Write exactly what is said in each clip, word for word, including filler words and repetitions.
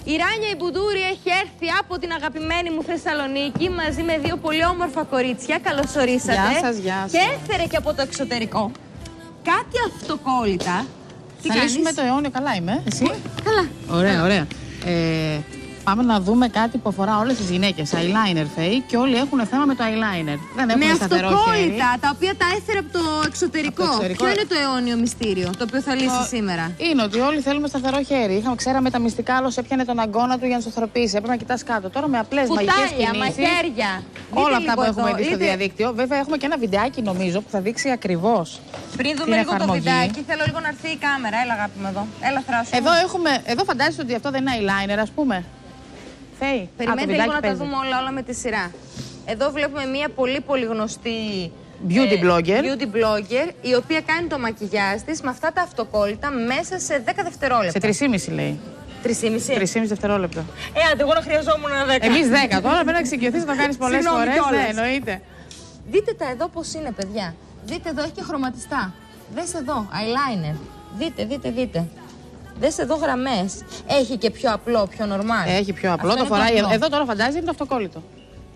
Η Ράνια η Μπουνdouri έχει έρθει από την αγαπημένη μου Θεσσαλονίκη μαζί με δύο πολύ όμορφα κορίτσια. Καλώς ορίσατε. Γεια σας, γεια σας. Και έφερε και από το εξωτερικό κάτι αυτοκόλλητα. Τι θα κάνεις? λύσουμε το αιώνιο, καλά είμαι. Εσύ? Καλά. Ωραία, ωραία. Ε, πάμε να δούμε κάτι που αφορά όλες τις γυναίκες. Eyeliner φέι και όλοι έχουν θέμα με το eyeliner. Δεν έχουν Με σταθερό χέρι. αυτοκόλλητα, τα οποία τα έφερε από το εξωτερικό. Από το εξωτερικό. Ποιο είναι το αιώνιο μυστήριο, το οποίο θα λύσει Το... σήμερα? Είναι ότι όλοι θέλουμε σταθερό χέρι. Είχαμε, ξέραμε τα μυστικά, άλλο έπιανε τον αγκώνα του για να στοθροποιήσει. Έπρεπε να κοιτάς κάτω. Τώρα με απλές μαγικές Κουτάλια, κινήσεις. μαχαίρια. Όλα Δείτε αυτά που λίγο έχουμε εδώ, δει στο δείτε. διαδίκτυο. Βέβαια, έχουμε και ένα βιντεάκι νομίζω που θα δείξει ακριβώς. Πριν δούμε λίγο το βιντεάκι, θέλω λίγο να έρθει η κάμερα. Έλα, αγάπη μου εδώ. Έλα, θράσου. Εδώ, έχουμε, εδώ φαντάζεσαι ότι αυτό δεν είναι eyeliner, ας πούμε. Φέι. Περιμένετε Α, λίγο να παίζει. τα δούμε όλα, όλα με τη σειρά. Εδώ βλέπουμε μια πολύ πολύ γνωστή Beauty blogger. beauty blogger, η οποία κάνει το μακιγιάζ της με αυτά τα αυτοκόλλητα μέσα σε δέκα δευτερόλεπτα. Σε τρεισήμισι λέει. Τρεισήμισι. τρεισήμισι δευτερόλεπτα. Ε, άντε, εγώ να χρειαζόμουν ένα δέκα. Εμείς δέκα. Τώρα πρέπει να εξοικειωθείς να το κάνεις πολλές Συγγνώμη φορές. κιόλας. Ναι, εννοείται. Δείτε τα εδώ πώς είναι, παιδιά. Δείτε εδώ, έχει και χρωματιστά. Δες εδώ, eyeliner. Δείτε, δείτε, δείτε. Δες εδώ γραμμές. Έχει και πιο απλό, πιο normal. Έχει πιο απλό. Αυτό Το είναι φοράει. απλό. Εδώ τώρα φαντάζει είναι το αυτοκόλλητο.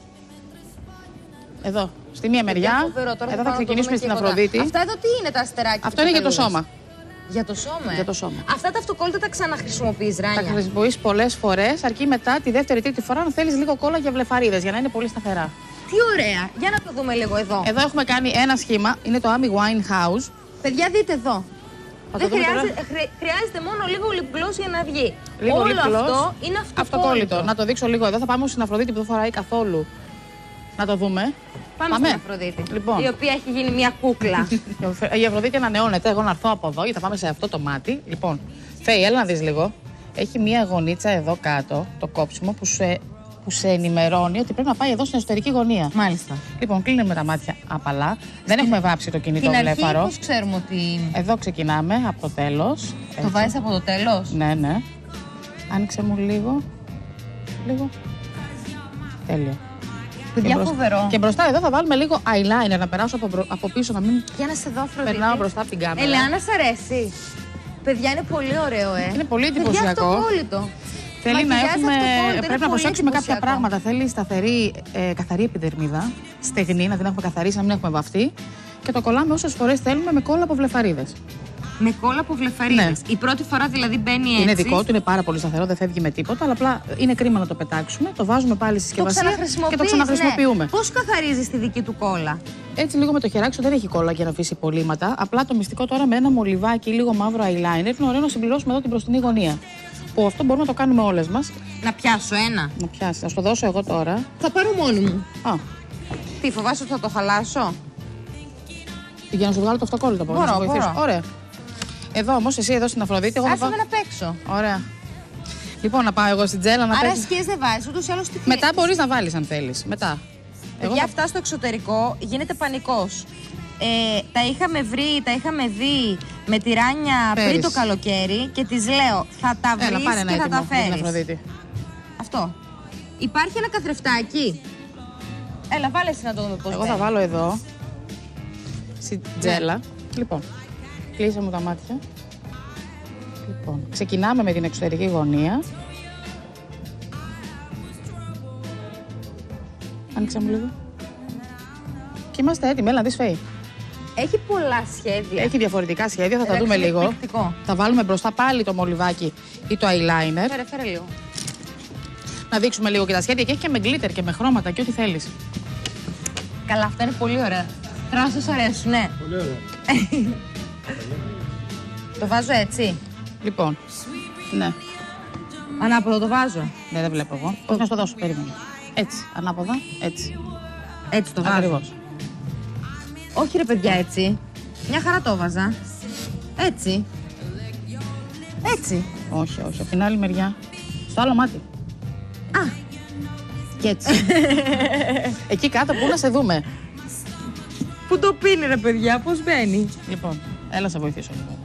Εδώ. Στη μία μεριά. Φοβερό, τώρα Εδώ θα πάω να το ξεκινήσουμε δούμε στην και κοντά. Αφροδίτη. Αυτά εδώ τι είναι τα αστεράκια? Αυτό είναι για το καπελούδες? σώμα. Για το σώμα, ε. Για το σώμα. Αυτά τα αυτοκόλλητα τα ξαναχρησιμοποιείς, Τα Ράνια? χρησιμοποιείς πολλές φορές, αρκεί μετά τη δεύτερη τρίτη φορά να θέλεις λίγο κόλλα για βλεφαρίδες για να είναι πολύ σταθερά. Τι ωραία. Για να το δούμε λίγο εδώ. Εδώ έχουμε κάνει ένα σχήμα. Είναι το Amy Winehouse. Παιδιά, δείτε εδώ. Θα το Δεν δούμε τώρα. χρειάζεται, χρει- χρειάζεται μόνο λίγο lip gloss για να βγει. Λίγο Όλο lip gloss, αυτό είναι αυτοκόλλητο. Αυτοκόλλητο. Να το δείξω λίγο εδώ. Θα πάμε στην Αφροδίτη που δεν φοράει καθόλου. Να το δούμε. Πάμε, Πάμε. στην Αφροδίτη. Λοιπόν. Η οποία έχει γίνει μια κούκλα. Η Αφροδίτη ανανεώνεται. Εγώ να έρθω από εδώ γιατί θα πάμε σε αυτό το μάτι. Λοιπόν, Φέη, έλα να δεις λίγο. Έχει μία γωνίτσα εδώ κάτω, το κόψιμο, που σε, που σε ενημερώνει ότι πρέπει να πάει εδώ στην εσωτερική γωνία. Μάλιστα. Λοιπόν, κλείνουμε τα μάτια απαλά. Δεν έχουμε βάψει το κινητό Στην αρχή βλέφαρο. πώς ξέρουμε ότι Εδώ ξεκινάμε από το τέλος. το βάζεις από το τέλος? Ναι, ναι. Άνοιξε μου λίγο. Λίγο. Τέλειο. Παιδιά, Και μπροσ- φοβερό. Και μπροστά εδώ θα βάλουμε λίγο eyeliner να περάσω από, μπρο- από πίσω, να μην Για να σε δω, Αφροδίτη. περνάω μπροστά από την κάμερα. Ελεάνα, σ' αρέσει? Παιδιά, είναι πολύ ωραίο, ε. Είναι πολύ Παιδιά, εντυπωσιακό. αυτοκόλλητο. Θέλει να Μακιγιάζ έχουμε. αυτοκόλλητο, είναι Πρέπει να πολύ προσέξουμε κάποια εντυπωσιακό. πράγματα. Θέλει σταθερή, ε, καθαρή επιδερμίδα, στεγνή, να την έχουμε καθαρίσει, να μην έχουμε βαφτεί. Και το κολλάμε όσες φορές θέλουμε με κόλλα από βλεφαρίδες. Με κόλλα από βλεφαρίδες. Ναι. Η πρώτη φορά δηλαδή μπαίνει έτσι. Είναι δικό του, είναι πάρα πολύ σταθερό, δεν φεύγει με τίποτα. Αλλά απλά είναι κρίμα να το πετάξουμε. Το βάζουμε πάλι στη Το συσκευασία και το ξαναχρησιμοποιούμε. Ναι. Πώς καθαρίζεις τη δική του κόλλα? Έτσι λίγο με το χεράκι σου δεν έχει κόλλα για να αφήσει υπολείμματα. Απλά το μυστικό τώρα με ένα μολυβάκι, λίγο μαύρο eyeliner, είναι ωραίο να συμπληρώσουμε εδώ την μπροστινή γωνία. Που αυτό μπορούμε να το κάνουμε όλες μας. Να πιάσω ένα. Να πιάσει. Θα σου το δώσω εγώ τώρα. Θα πάρω μόνη μου. Α, Τι, φοβάσαι ότι θα το χαλάσω? για να σου βγάλω το αυτοκόλλητο μπορώ να Μπορώ, σε βοηθήσω. μπορώ. Ωραία. Εδώ όμως, εσύ εδώ στην Αφροδίτη, εγώ θα Άσε πάω. με να παίξω. Ωραία. Λοιπόν, να πάω εγώ στην τζέλα να Άρα παίξω. σκιές δεν βάζεις, ούτως ή άλλως τι Μετά μπορείς να βάλεις αν θέλεις. Μετά. Εγώ Για θα... αυτά στο εξωτερικό γίνεται πανικός. Ε, τα είχαμε βρει, τα είχαμε δει με τη Ράνια πριν Πέρυσι. το καλοκαίρι και της λέω θα τα Έλα, βρεις πάρε ένα και θα έτοιμο τα για την φέρεις. Αφροδίτη. Αυτό. Υπάρχει ένα καθρεφτάκι. Έλα, βάλε εσύ να το δούμε πώς Εγώ θα μπαίνει. βάλω εδώ. Στην τζέλα. Λοιπόν, κλείσε μου τα μάτια. Λοιπόν, ξεκινάμε με την εξωτερική γωνία. Άνοιξε μου λίγο. Και είμαστε έτοιμοι, έλα να δεις Φέη. Έχει πολλά σχέδια. Έχει διαφορετικά σχέδια, θα τα Εντάξει, δούμε είναι λίγο. εκπληκτικό. Θα βάλουμε μπροστά πάλι το μολυβάκι ή το eyeliner. Φέρε, φέρε λίγο. Να δείξουμε λίγο και τα σχέδια και έχει και με glitter και με χρώματα και ό,τι θέλεις. Καλά, αυτά είναι πολύ ωραία. Τράσος αρέσουν, ναι. Πολύ ωραία. Το βάζω έτσι. Λοιπόν, ναι. Ανάποδο το βάζω. Ναι, δεν βλέπω εγώ. Πώς να σου το δώσω, περίμενε. Έτσι, ανάποδα, έτσι. Έτσι το βάζω. Ακριβώς. Όχι ρε παιδιά έτσι. Μια χαρά το βάζα. Έτσι. Έτσι. Όχι, όχι, από την άλλη μεριά. Στο άλλο μάτι. Α. Και έτσι. Εκεί κάτω που να σε δούμε. Πού το πίνει ρε παιδιά, πώς μπαίνει. Λοιπόν, έλα σε βοηθήσω λίγο.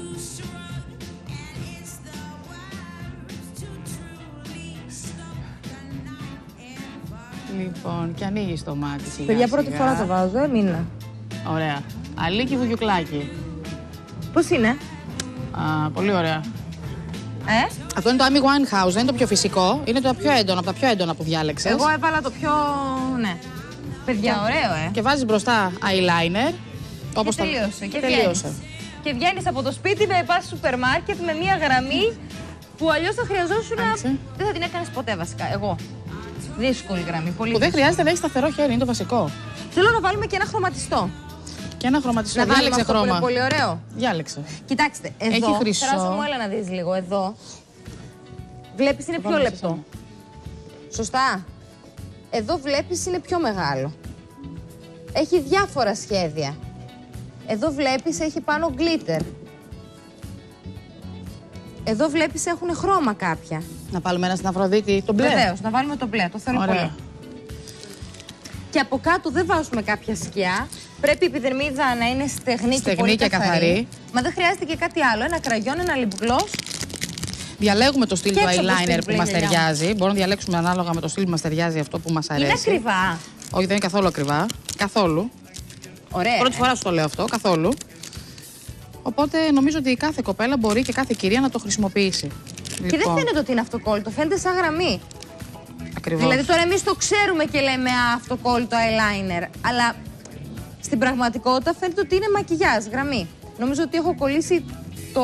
Λοιπόν, και ανοίγει το μάτι σιγά. Παιδιά πρώτη σιγά. φορά το βάζω, ε, μήνα. Ωραία. Αλίκι βουγιουκλάκι. Πώς είναι? Α, πολύ ωραία. Ε? Αυτό είναι το Amy Winehouse, δεν είναι το πιο φυσικό. Είναι το πιο έντονο, από τα πιο έντονα που διάλεξες. Εγώ έβαλα το πιο. Ναι. Παιδιά, ωραίο, ε. Και βάζεις μπροστά eyeliner. Όπως και τελείωσε. Το... Και τελείωσε. βγαίνεις. Και βγαίνεις από το σπίτι με πας στο σούπερ μάρκετ με μία γραμμή που αλλιώς θα χρειαζόσουν να. Δεν θα την έκανες ποτέ βασικά. Εγώ. Δύσκολη γραμμή. Πολύ που δεν δύσκολη. χρειάζεται να έχει σταθερό χέρι, είναι το βασικό. Θέλω να βάλουμε και ένα χρωματιστό. Και ένα χρωματιστό. Να Διάλεξε αυτό χρώμα. Που είναι πολύ ωραίο. Διάλεξε. Κοιτάξτε, εδώ. Έχει χρυσό. Θεράσο μου, έλα να δεις λίγο. Εδώ. Βλέπεις είναι πιο λεπτό. Σωστά. Εδώ βλέπεις είναι πιο μεγάλο. Έχει διάφορα σχέδια. Εδώ βλέπεις έχει πάνω glitter. Εδώ βλέπεις έχουν χρώμα κάποια. Να βάλουμε ένα στην Αφροδίτη, το μπλε. Βεβαίως, να βάλουμε το μπλε, το θέλω Ωραία. πολύ. Και από κάτω δεν βάζουμε κάποια σκιά. Πρέπει η επιδερμίδα να είναι στεγνή, Στεγνή και πολύ και καθαρή. καθαρή. Μα δεν χρειάζεται και κάτι άλλο. Ένα κραγιόν, ένα lip gloss. Διαλέγουμε το στυλ Και του έξω από το eyeliner στυλ που που μας έχει γυαλιά. ταιριάζει. Μπορούμε να διαλέξουμε ανάλογα με το στυλ που μας ταιριάζει αυτό που μας αρέσει. Είναι ακριβά. Όχι, δεν είναι καθόλου ακριβά. Καθόλου. Ωραία. Πρώτη φορά σου το λέω αυτό, καθόλου. Οπότε νομίζω ότι κάθε κοπέλα μπορεί και κάθε κυρία να το χρησιμοποιήσει. Και δεν φαίνεται ότι είναι αυτοκόλλητο, φαίνεται σαν γραμμή. Ακριβώς. Δηλαδή τώρα εμείς το ξέρουμε και λέμε «Α, αυτοκόλλητο eyeliner», αλλά στην πραγματικότητα φαίνεται ότι είναι μακιγιάζ, γραμμή. Νομίζω ότι έχω κολλήσει το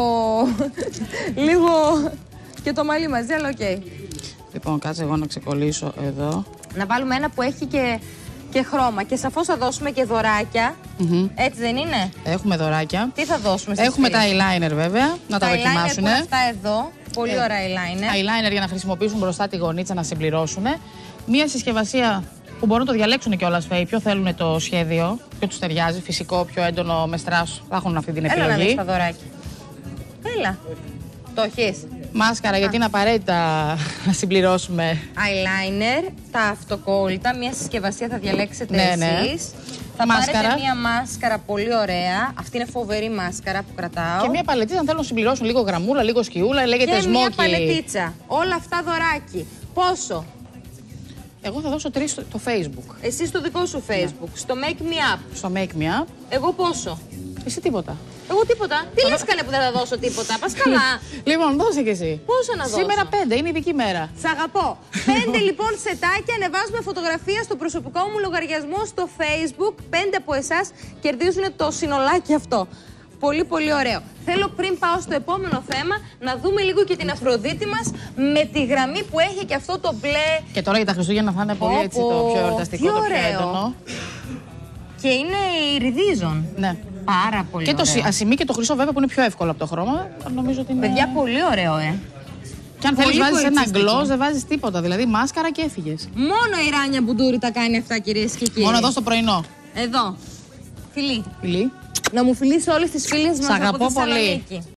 λίγο και το μαλλί μαζί, αλλά οκ. Okay. Λοιπόν, κάτσε εγώ να ξεκολλήσω εδώ. Να βάλουμε ένα που έχει και, και χρώμα και σαφώς θα δώσουμε και δωράκια, Mm-hmm. έτσι δεν είναι? Έχουμε δωράκια. Τι θα δώσουμε στις Έχουμε τα φίλες? eyeliner βέβαια, να τα, Τα eyeliner δοκιμάσουν. που είναι αυτά εδώ, πολύ Ε, ωραία eyeliner. Eyeliner για να χρησιμοποιήσουν μπροστά τη γωνίτσα να συμπληρώσουν. Μία συσκευασία που μπορούν να το διαλέξουν κιόλας, Φέη. Ποιο θέλουν το σχέδιο, ποιο τους ταιριάζει. Φυσικό, πιο έντονο, με στράσ. Θα έχουν αυτή την επιλογή. Έλα να δεις τα δωράκια. Έλα. Το έχεις. Μάσκαρα, γιατί είναι απαραίτητα να συμπληρώσουμε. Eyeliner, τα αυτοκόλλητα, μια συσκευασία θα διαλέξετε Ναι, ναι. εσείς. Θα Μάσκαρα. πάρετε μια μάσκαρα πολύ ωραία. Αυτή είναι φοβερή μάσκαρα που κρατάω. Και μία παλετίτσα, αν θέλουν να συμπληρώσουν λίγο γραμμούλα, λίγο σκιούλα, λέγεται Και μια smoky. παλετίτσα. Όλα αυτά δωράκι. Πόσο? Εγώ θα δώσω τρεις στο το Facebook. Εσύ στο δικό σου Facebook, στο Make Me Up. Στο Make Me Up. Εγώ πόσο? Εσύ τίποτα. Εγώ τίποτα. Τι λες κάνε που δεν θα δώσω τίποτα. Πας καλά. Λοιπόν, δώσε κι εσύ. Πόσο να δώσω? Σήμερα πέντε, είναι ειδική μέρα. Σ' αγαπώ. Πέντε λοιπόν σετάκια, ανεβάζουμε φωτογραφία στο προσωπικό μου λογαριασμό στο Facebook. Πέντε από εσάς κερδίζουν το συνολάκι αυτό. Πολύ πολύ ωραίο. Θέλω πριν πάω στο επόμενο θέμα να δούμε λίγο και την Αφροδίτη μας με τη γραμμή που έχει και αυτό το μπλε. Και τώρα για τα Χριστούγεννα θα είναι πολύ έτσι το πιο εορταστικό, τι το πιο ωραίο. έντονο. Και είναι ιριδίζον. Ναι. Πάρα πολύ Και το ωραίο. ασημί και το χρυσό βέβαια που είναι πιο εύκολο από το χρώμα. Νομίζω ότι είναι... Παιδιά, πολύ ωραίο, ε. Και αν πολύ θέλεις βάζεις ένα κοριτσίστικο. γκλός, δεν βάζεις τίποτα. Δηλαδή μάσκαρα και έφυγες. Μόνο η Ράνια Μπουντούρη τα κάνει αυτά, κυρίες και κύριοι. Μόνο εδώ στο πρωινό. Εδώ. Φιλί. Φιλί. Να μου φιλήσει όλες τις φίλες μας Σ' από αγαπώ τη πολύ. Θεσσαλονίκη.